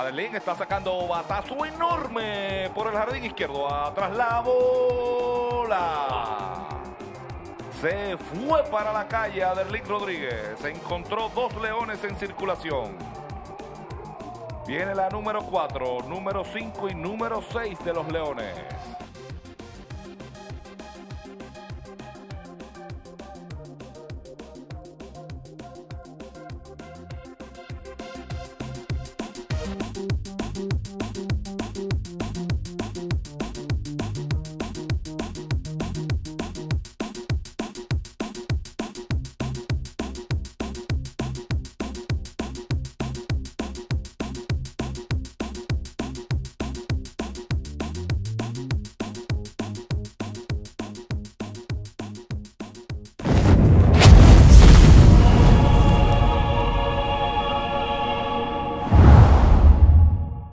Adelín está sacando batazo enorme por el jardín izquierdo. Atrás la bola. Se fue para la calle Adelín Rodríguez. Se encontró dos leones en circulación. Viene la número 4, número 5 y número 6 de los leones.